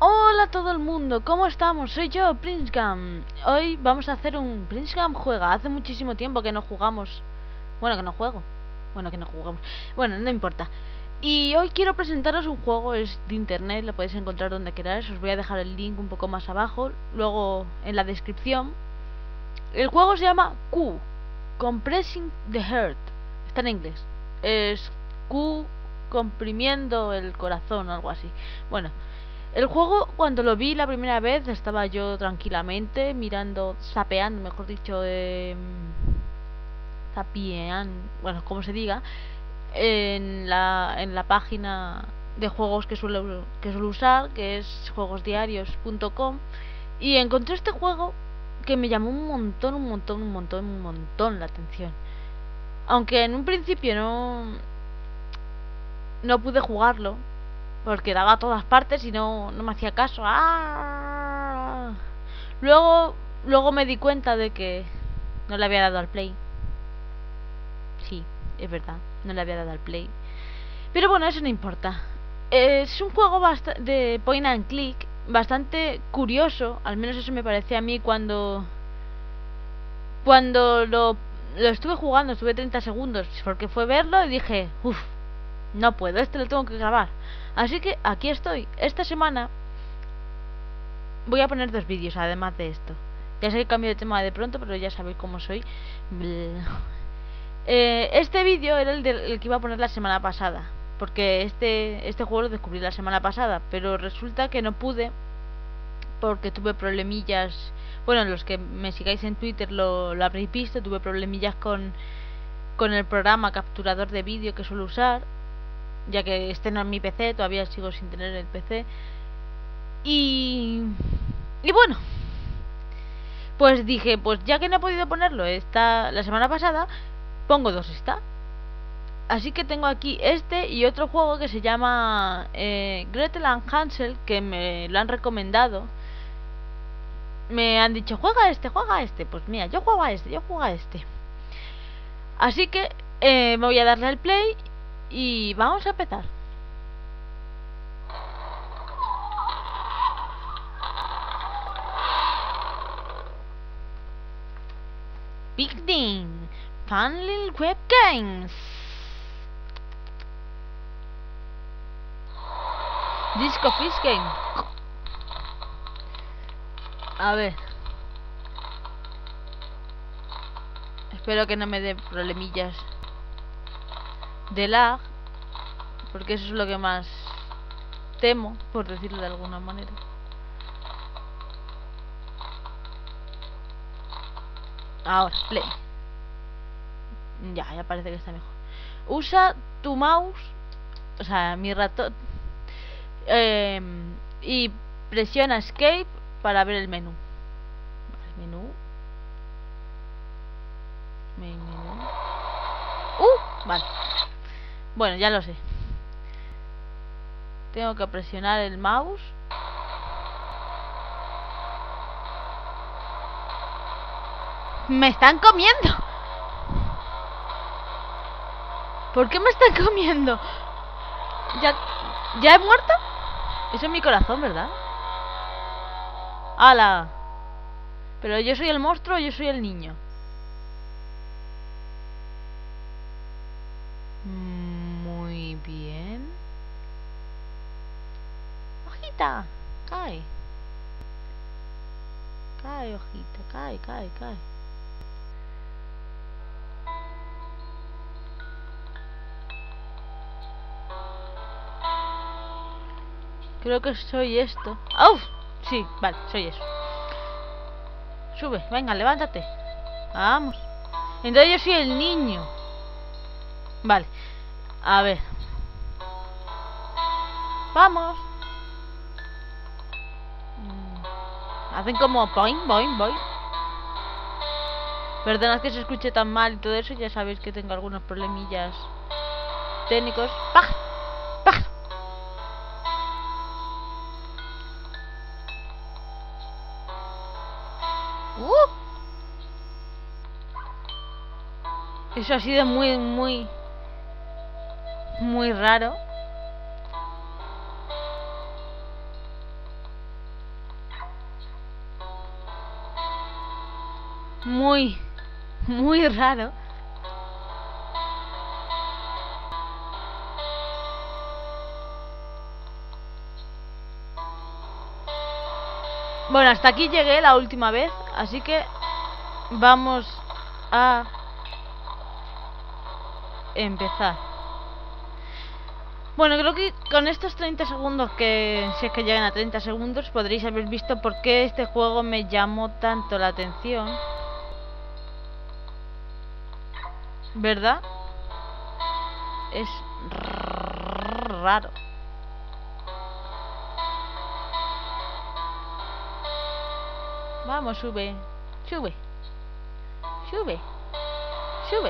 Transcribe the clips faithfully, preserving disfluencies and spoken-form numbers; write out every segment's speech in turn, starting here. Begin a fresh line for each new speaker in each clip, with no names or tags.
Hola a todo el mundo, ¿cómo estamos? Soy yo, Princegam. Hoy vamos a hacer un Princegam juega. Hace muchísimo tiempo que no jugamos. Bueno, que no juego. Bueno, que no jugamos. Bueno, no importa. Y hoy quiero presentaros un juego, es de internet, lo podéis encontrar donde queráis. Os voy a dejar el link un poco más abajo, luego en la descripción. El juego se llama Q, Compressing the Heart. Está en inglés. Es Q comprimiendo el corazón o algo así. Bueno. El juego, cuando lo vi la primera vez, estaba yo tranquilamente mirando, zapeando, mejor dicho, eh, zapeando, bueno, como se diga, en la, en la página de juegos que suelo, que suelo usar, que es juegos diarios punto com, y encontré este juego que me llamó un montón, un montón, un montón, un montón la atención. Aunque en un principio no, no pude jugarlo, porque daba a todas partes y no, no me hacía caso. ¡Ah! Luego, luego me di cuenta de que no le había dado al play. Sí, es verdad, no le había dado al play. Pero bueno, eso no importa. Es un juego de point and click bastante curioso, al menos eso me parecía a mí cuando cuando lo, lo estuve jugando. Estuve treinta segundos porque fue verlo y dije, uff, no puedo, este lo tengo que grabar. Así que aquí estoy. Esta semana voy a poner dos vídeos además de esto. Ya sé que cambio de tema de pronto, pero ya sabéis cómo soy. eh, Este vídeo era el, de, el que iba a poner la semana pasada, porque este, este juego lo descubrí la semana pasada, pero resulta que no pude porque tuve problemillas. Bueno, los que me sigáis en Twitter lo, lo habréis visto. Tuve problemillas con, con el programa capturador de vídeo que suelo usar, ya que este no es mi P C, todavía sigo sin tener el P C. Y... Y bueno, pues dije, pues ya que no he podido ponerlo esta la semana pasada, pongo dos esta. Así que tengo aquí este y otro juego que se llama eh, Gretel and Hansel, que me lo han recomendado. Me han dicho, juega este, juega este. Pues mira, yo juego a este, yo juego a este. Así que eh, voy a darle al play y vamos a empezar. Picnic, fun little web games. Disco Fish Game. A ver. Espero que no me dé problemillas de lag, porque eso es lo que más temo, por decirlo de alguna manera. Ahora, play. Ya, ya parece que está mejor. Usa tu mouse, o sea, mi ratón, eh, y presiona Escape para ver el menú. El menú. Menú. Uh, vale. Bueno, ya lo sé. Tengo que presionar el mouse. ¡Me están comiendo! ¿Por qué me están comiendo? ¿Ya, ya he muerto? Eso es mi corazón, ¿verdad? ¡Hala! Pero yo soy el monstruo o yo soy el niño. Muy bien. Hojita, cae. Cae, hojita, cae, cae, cae. Creo que soy esto. ¡Uf! Sí, vale, soy eso. Sube, venga, levántate. Vamos. Entonces yo soy el niño. Vale. A ver. Vamos. Hacen como boing, boing, boing. Perdonad que se escuche tan mal y todo eso. Ya sabéis que tengo algunos problemillas técnicos. ¡Pah! ¡Pah! Uh. Eso ha sido muy, muy, muy raro. muy, muy raro. Bueno, hasta aquí llegué la última vez, así que vamos a empezar. Bueno, creo que con estos treinta segundos, que si es que llegan a treinta segundos, podréis haber visto por qué este juego me llamó tanto la atención. ¿Verdad? Es raro. Vamos, sube. Sube. Sube. Sube.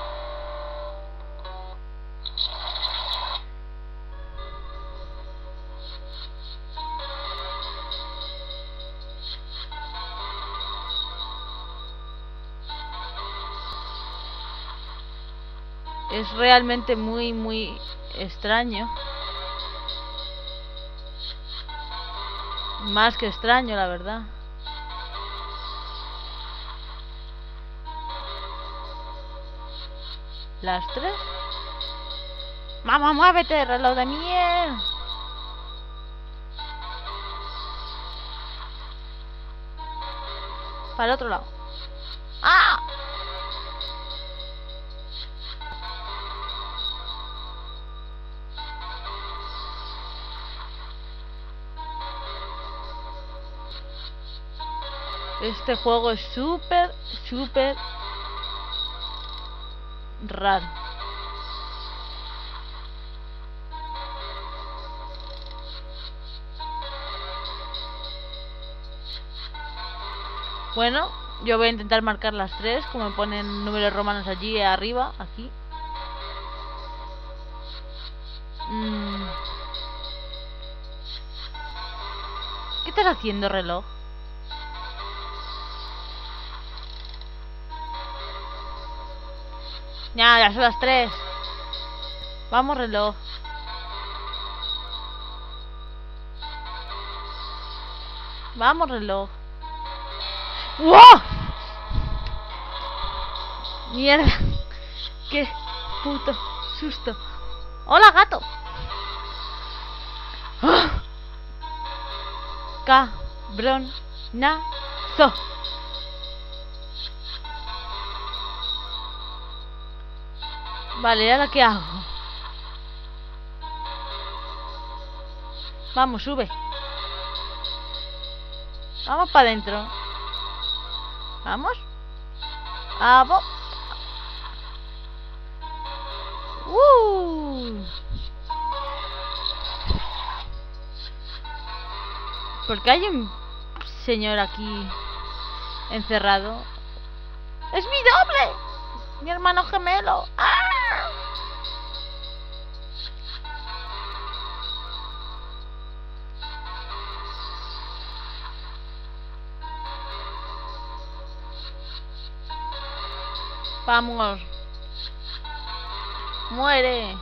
Es realmente muy, muy extraño. Más que extraño, la verdad. Las tres. ¡Mamá, muévete, reloj de mierda! Para el otro lado. ¡Ah! Este juego es súper, súper raro. Bueno, yo voy a intentar marcar las tres, como me ponen números romanos allí arriba, aquí. Mm. ¿Qué estás haciendo, reloj? Ya, ya son las tres. Vamos, reloj. Vamos, reloj. ¡Wow! Mierda. Qué puto susto. Hola, gato. ¡Oh! Cabronazo. Vale, ¿y ahora qué hago? Vamos, sube. Vamos para adentro. Vamos. Vamos. Uh. Porque hay un señor aquí encerrado. ¡Es mi doble! Mi hermano gemelo. ¡Ah! Vamos. Muere.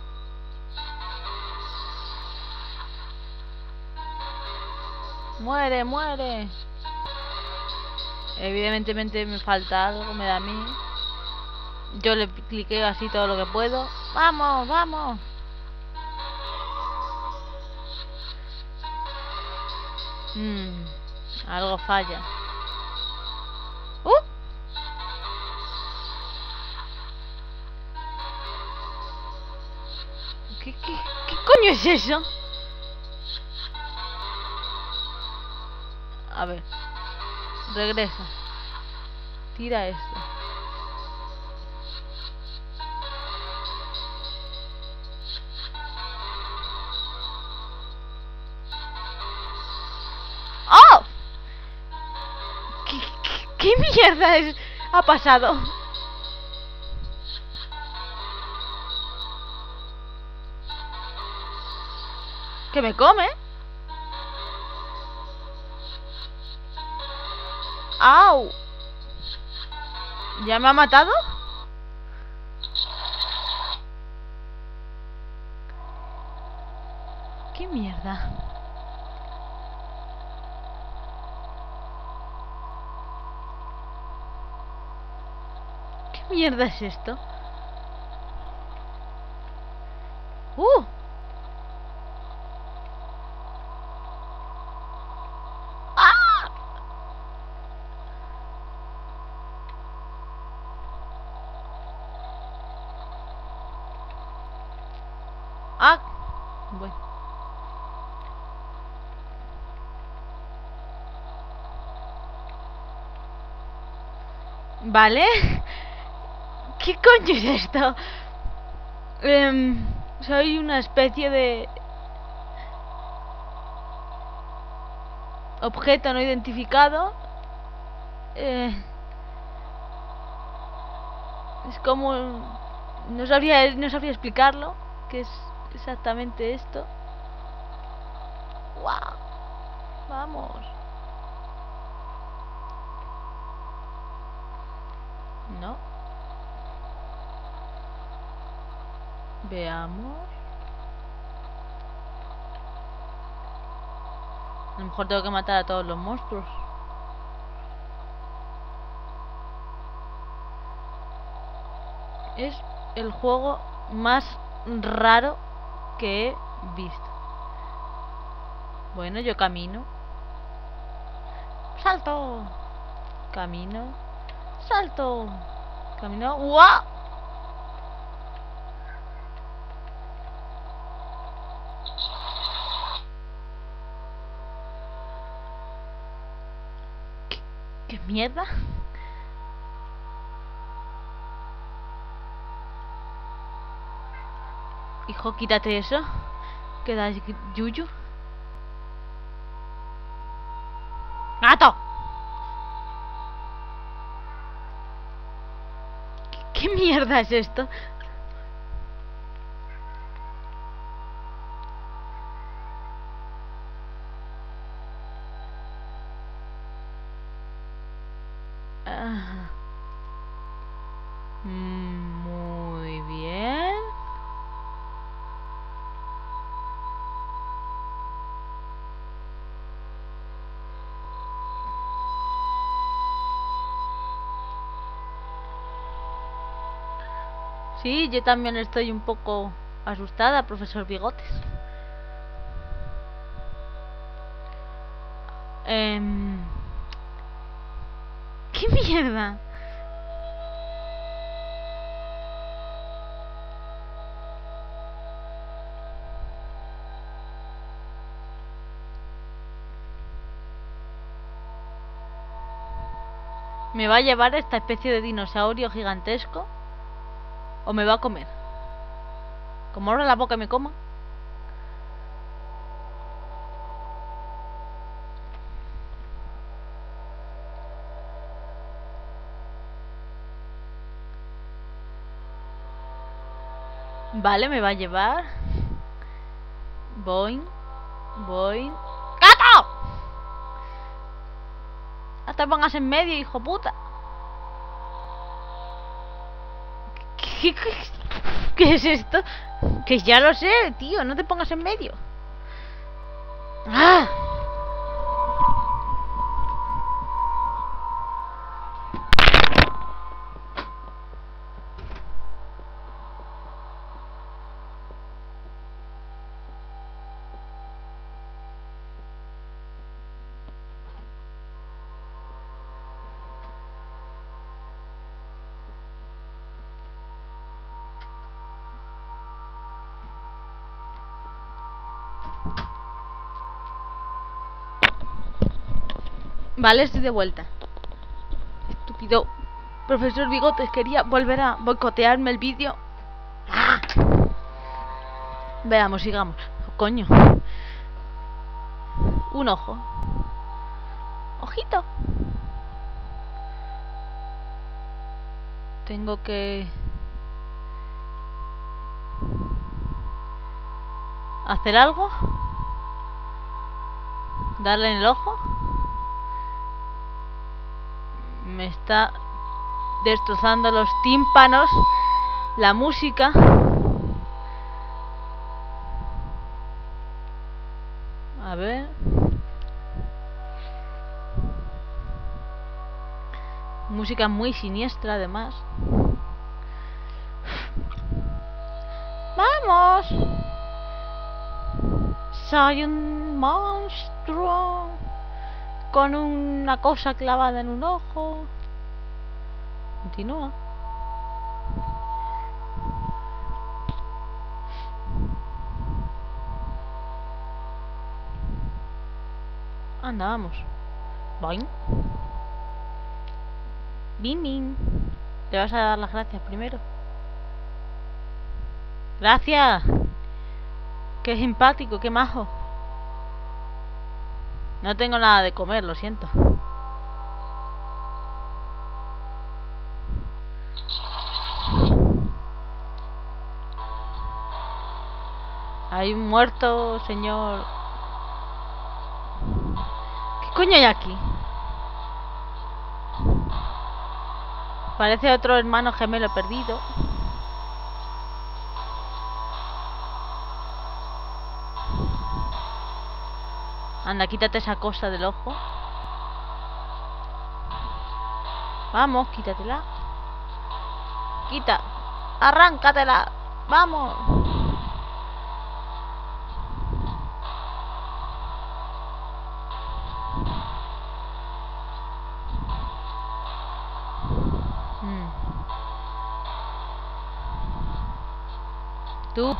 Muere, muere. Evidentemente me falta algo, me da a mí. Yo le cliqueo así todo lo que puedo. Vamos, vamos. Hmm, algo falla. ¡Uh! ¿Qué, qué, qué coño es eso? A ver. Regresa. Tira esto. ¡Oh! ¿Qué, qué, qué mierda es, ha pasado? ¿Que me come? ¡Au! ¿Ya me ha matado? ¿Qué mierda? mierda es esto? ¡Uh! ¡Ah! ¡Ah! Bueno. Vale. ¿Qué coño es esto? Um, soy una especie de objeto no identificado. Eh, es como... No sabría, no sabría explicarlo. ¿Qué es exactamente esto? ¡Wow! Vamos. No. Veamos. A lo mejor tengo que matar a todos los monstruos. Es el juego más raro que he visto. Bueno, yo camino. Salto. Camino. Salto. Camino. ¡Guau! ¿Qué, qué mierda? Hijo, quítate eso. Queda yuyu. ¡Gato! ¿Qué, qué mierda es esto? Ah. Muy bien. Sí, yo también estoy un poco asustada, profesor Bigotes. Eh... ¿Qué mierda? ¿Me va a llevar esta especie de dinosaurio gigantesco? ¿O me va a comer? Como abra la boca y me coma. Vale, me va a llevar. Voy. Voy. ¡Gato! Hasta pongas en medio, hijo puta. ¿Qué, qué, qué es esto? Que ya lo sé, tío. No te pongas en medio. ¡Ah! Vale, estoy de vuelta. Estúpido profesor Bigotes quería volver a boicotearme el vídeo. ¡Ah! Veamos, sigamos. Oh, coño. Un ojo. Ojito. Tengo que hacer algo. Darle en el ojo. Me está destrozando los tímpanos la música. A ver. Música muy siniestra además. ¡Vamos! Soy un monstruo con una cosa clavada en un ojo. Continúa. Anda, vamos. Boing. Bing, bing. Te vas a dar las gracias primero. Gracias. Qué simpático, qué majo. No tengo nada de comer, lo siento. Hay un muerto, señor. ¿Qué coño hay aquí? Parece otro hermano gemelo perdido. Anda, quítate esa cosa del ojo. Vamos, quítatela. Quita. Arráncatela. Vamos. Mm. Tú.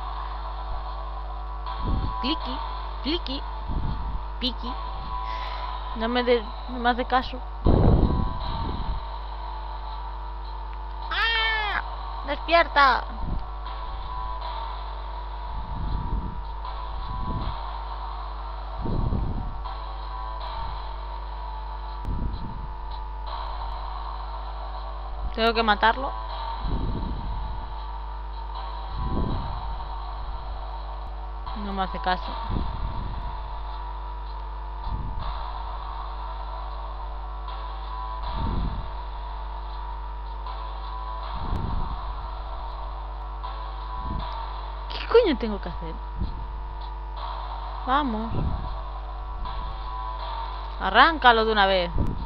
Clicky. Clicky. Piki. No me de, no me hace caso. ¡Ah! ¡Despierta! Tengo que matarlo. No me hace caso. ¿Qué coño tengo que hacer? Vamos. Arráncalo de una vez.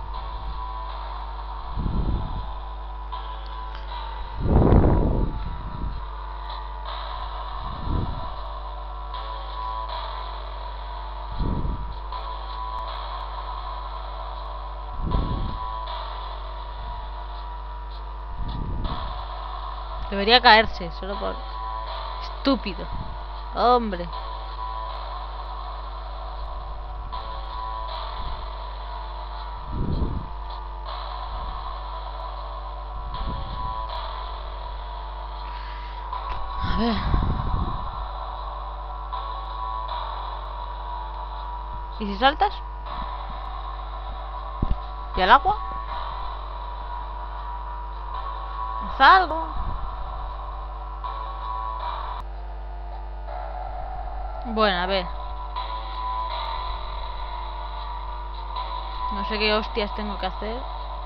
Debería caerse, solo por... Estúpido. Hombre. A ver. ¿Y si saltas? ¿Y al agua? ¿Haz algo? Bueno, a ver. No sé qué hostias tengo que hacer.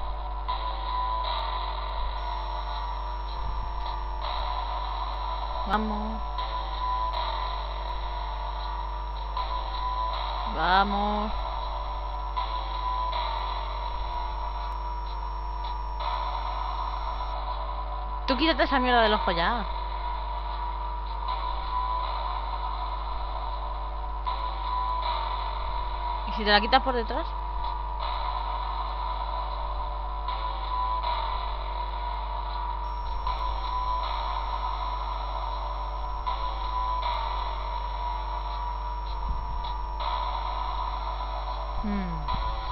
Vamos. Vamos. Tú quítate esa mierda del ojo ya. ¿Y si te la quitas por detrás? Hmm.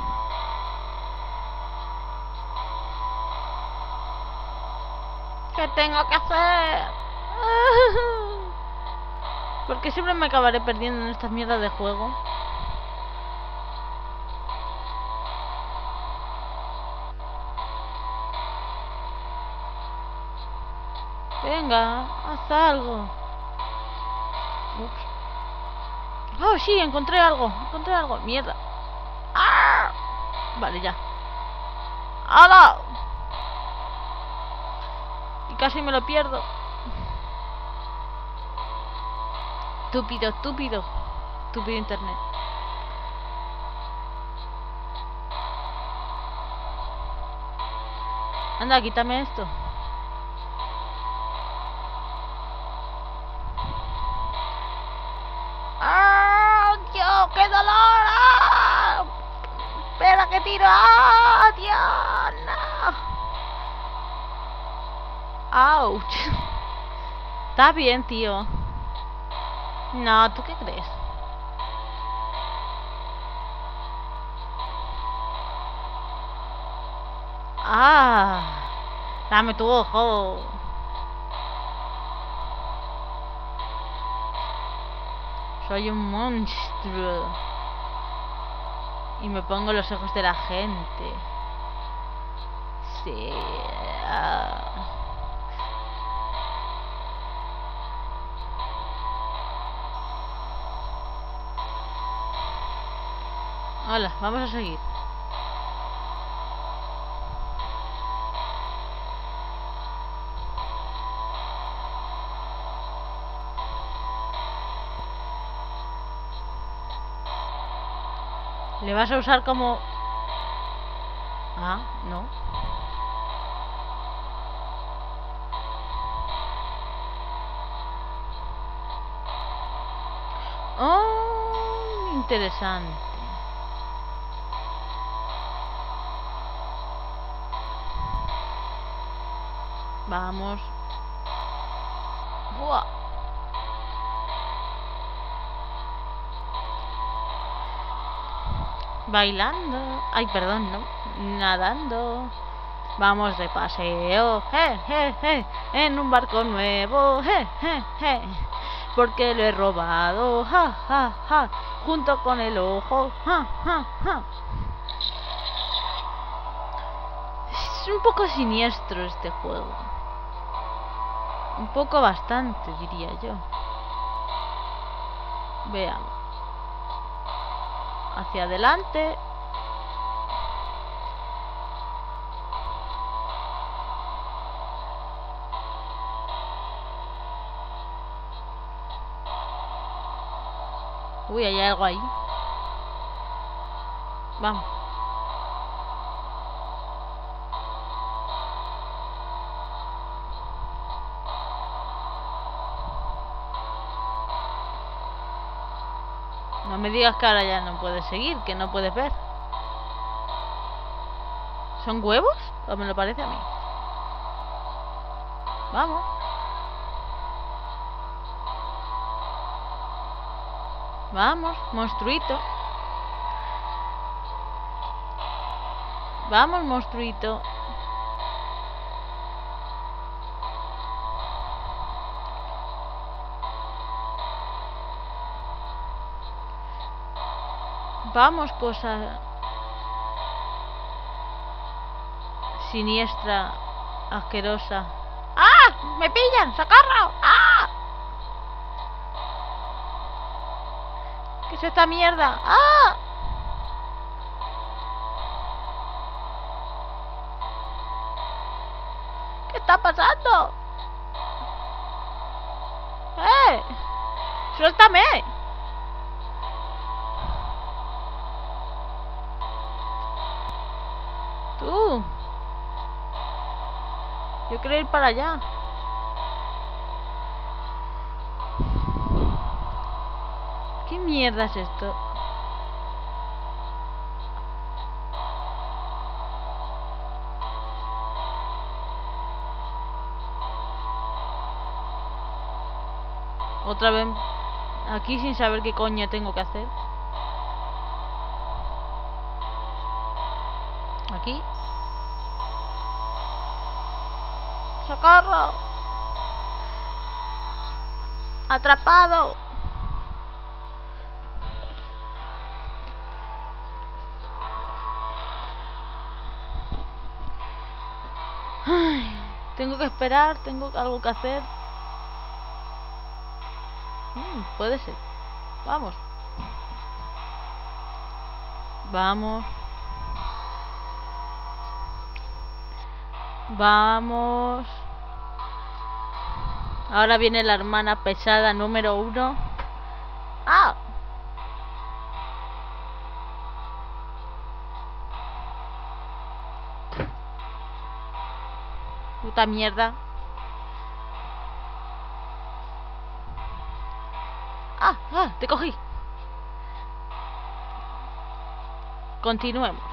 ¿Qué tengo que hacer? Porque siempre me acabaré perdiendo en estas mierdas de juego. Venga, haz algo. Ups. Oh, sí, encontré algo. Encontré algo. Mierda. ¡Ah! Vale, ya. ¡Hala! Y casi me lo pierdo. Estúpido, estúpido. Estúpido internet. Anda, quítame esto. Está bien, tío. No, ¿tú qué crees? Ah, dame tu ojo. Soy un monstruo. Y me pongo los ojos de la gente. Sí. Ah. Hola, vamos a seguir. ¿Le vas a usar como...? Ah, no. Oh, interesante. Vamos. Buah. Bailando. Ay, perdón, no. Nadando. Vamos de paseo. Je, je, je. En un barco nuevo. Je, je, je. Porque lo he robado. Ja, ja, ja. Junto con el ojo. Ja, ja, ja. Es un poco siniestro este juego. Un poco bastante, diría yo. Veamos. Hacia adelante. Uy, hay algo ahí. Vamos. No me digas que ahora ya no puedes seguir, que no puedes ver. ¿Son huevos? ¿O me lo parece a mí? Vamos. Vamos, monstruito. Vamos, monstruito. Vamos, cosa siniestra, asquerosa. ¡Ah! ¡Me pillan! ¡Socorro! ¡Ah! ¿Qué es esta mierda? ¡Ah! ¿Qué está pasando? ¡Eh! ¡Suéltame! Tú. Yo quiero ir para allá. ¿Qué mierda es esto? Otra vez aquí sin saber qué coño tengo que hacer. Aquí. ¡Socorro! ¡Atrapado! Ay, tengo que esperar, tengo algo que hacer. Mm, puede ser. Vamos. Vamos. Vamos. Ahora viene la hermana pesada número uno. ¡Ah! Puta mierda. ¡Ah! ¡Ah! Te cogí. Continuemos.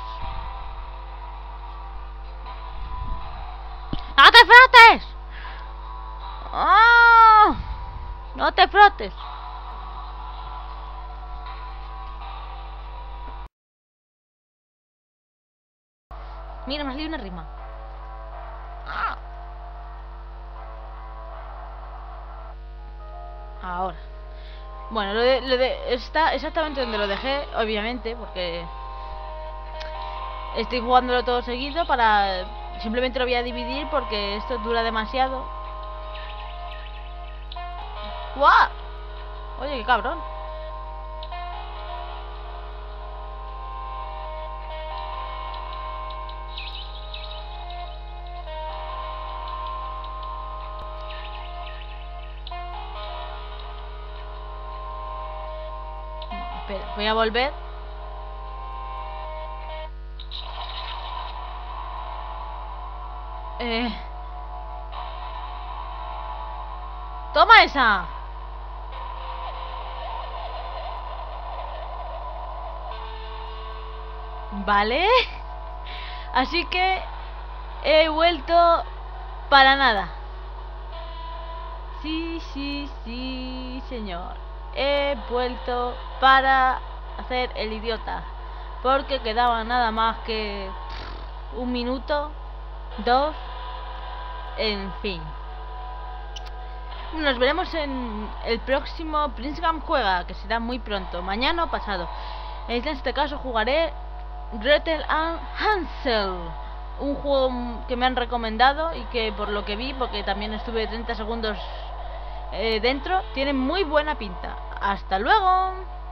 ¡No te frotes! ¡Oh! No te frotes. Mira, me ha salido una rima. Ah. Ahora. Bueno, lo de, lo de está exactamente donde lo dejé, obviamente, porque estoy jugándolo todo seguido para... Simplemente lo voy a dividir porque esto dura demasiado. ¡Guau! Oye, qué cabrón. Espera, voy a volver. Eh... ¡Toma esa! Vale. Así que he vuelto para nada. Sí, sí, sí, señor. He vuelto para hacer el idiota. Porque quedaba nada más que un minuto, dos, en fin. Nos veremos en el próximo Prince Gam Juega, que será muy pronto, mañana o pasado. En este caso jugaré Gretel and Hansel, un juego que me han recomendado y que por lo que vi, porque también estuve treinta segundos eh, dentro, tiene muy buena pinta. Hasta luego.